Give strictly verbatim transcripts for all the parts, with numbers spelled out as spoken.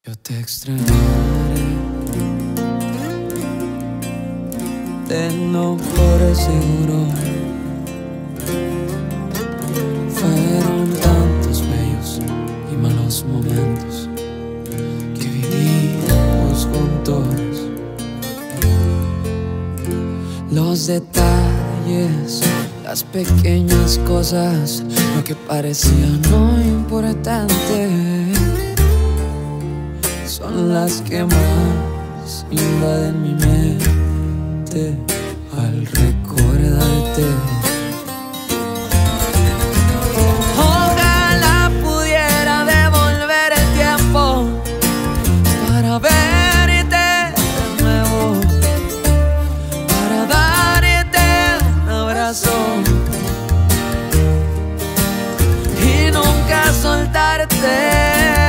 Yo te extrañaré, tenlo por seguro. Fueron tantos bellos y malos momentos que vivíamos juntos. Los detalles, las pequeñas cosas, lo que parecía no importante, son las que más invaden mi mente al recordarte. Ojalá pudiera devolver el tiempo para verte de nuevo, para darte un abrazo y nunca soltarte.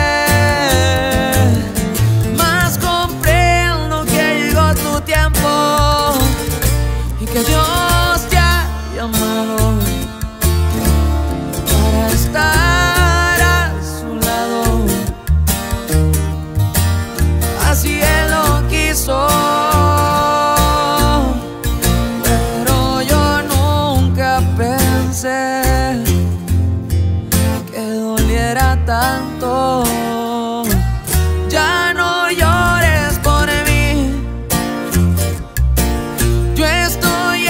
Que Dios te ha llamado para estar a su lado, así Él lo quiso, pero yo nunca pensé que doliera tanto. Ya no llores por mí, yo estoy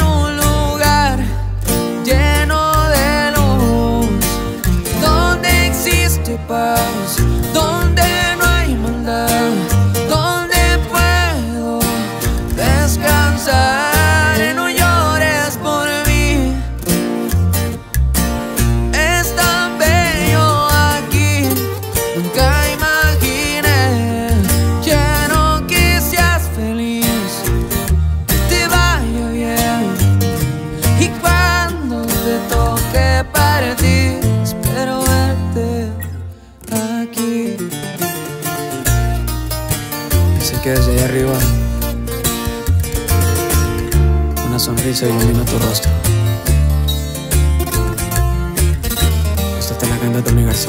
paz, donde no hay maldad, donde puedo descansar. No llores por mí, es tan bello aquí. Nunca imaginé, quiero que seas feliz, que te vaya bien, y cuando te toque partir, espero verte aquí. Sé que desde allá arriba una sonrisa ilumina tu rostro. Esta te la canta Tony García.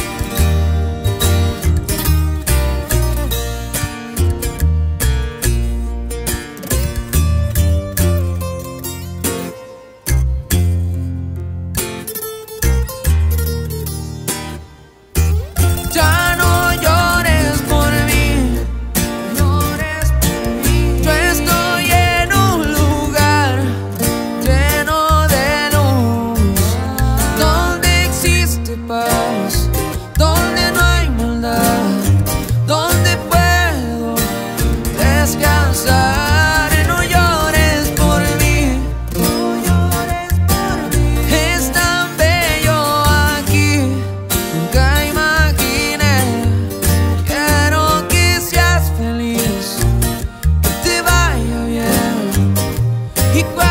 Donde no hay maldad, donde puedo descansar. No llores por mí, no llores por mí, es tan bello aquí. Nunca imaginé, quiero que seas feliz, que te vaya bien, y